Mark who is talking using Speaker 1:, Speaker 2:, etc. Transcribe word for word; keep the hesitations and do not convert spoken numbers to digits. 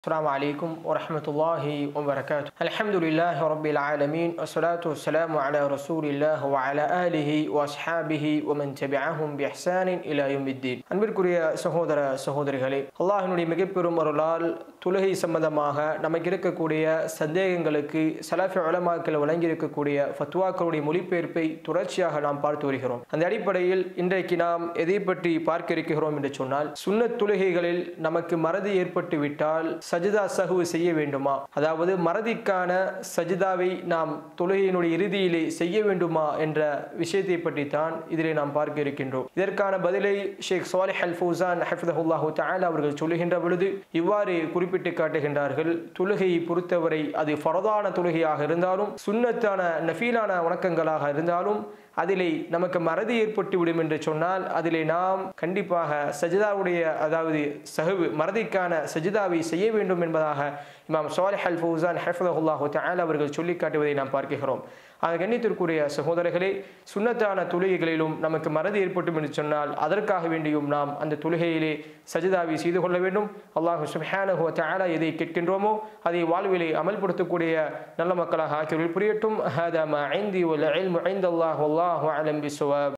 Speaker 1: السلام عليكم ورحمة الله وبركاته. الحمد لله رب العالمين والصلاة والسلام على رسول الله وعلى آله وأصحابه ومن تبعهم بإحسان إلى يوم الدين. அன்பிற்குரிய சகோதர சகோதரிகளே, அல்லாஹ்வினுடைய மிகப்பெரும் அருளால் தொழுகை சம்பந்தமாக நமக்கு இருக்கக்கூடிய சந்தேகங்களுக்கு சலஃபி உலமாக்கள் வழங்கியிருக்கக்கூடிய ஃபத்வாக்களுடைய மொழிபெயர்ப்பை தொடர்ச்சியாக நாம் பார்த்து வருகிறோம். அந்த அடிப்படையில் இன்றைக்கு நாம் எதை பற்றி பார்க்க இருக்கிறோம் என்று சொன்னால், சுன்னத் தொழுகைகளில் நமக்கு மறதி ஏற்பட்டு விட்டால் சஜிதா சஹ்வு செய்ய வேண்டுமா, அதாவது மறதிக்கான சஜிதாவை நாம் தொழுகையினுடைய இறுதியிலே செய்ய வேண்டுமா என்ற விஷயத்தை பற்றி தான் இதிலே நாம் பார்க்க இருக்கின்றோம். இதற்கான பதிலை ஷேக் சாலிஹ் அல் ஃபௌசான் ஹஃபிதஹுல்லாஹு தஆலா அவர்கள் சொல்லுகின்ற பொழுது இவ்வாறு குறிப்பிட்டு காட்டுகின்றார்கள். தொழுகையை பொறுத்தவரை அது ஃபரதான தொழுகையாக இருந்தாலும் சுன்னத்தான நஃபீலான வணக்கங்களாக இருந்தாலும் அதிலே நமக்கு மறதி ஏற்பட்டு விடும் என்று சொன்னால் அதிலே நாம் கண்டிப்பாக சஜிதாவுடைய அதாவது சஹ்வு மறதிக்கான சஜிதாவை செய்ய வேண்டும் என்பதாக இமாம் சாலிஹ் அல் ஃபௌசான் ஹஃபிதஹுல்லாஹு தஆலா அவர்கள் சொல்லி காட்டுவதை நாம் பார்க்கிறோம். ஆக கண்ணியத்திற்குரிய சகோதரர்களே, சுன்னத்தான தொழுகைகளிலும் நமக்கு மறதி ஏற்பட்டும் என்று சொன்னால் அதற்காக வேண்டியும் நாம் அந்த தொழுகையிலே சஜிதாவை செய்து கொள்ள வேண்டும். அல்லாஹ் சுப்ஹானஹு வ தஆலா எதை கேட்கின்றோமோ அதை வாழ்விலே அமல்படுத்தக்கூடிய நல்ல மக்களாக ஆக்கியவர்கள் புரியட்டும். ஹாதா மா இன்தி வல் இல்மு இன்தல்லாஹ் வல்லாஹு அலம் பிஸ்ஸவாப்.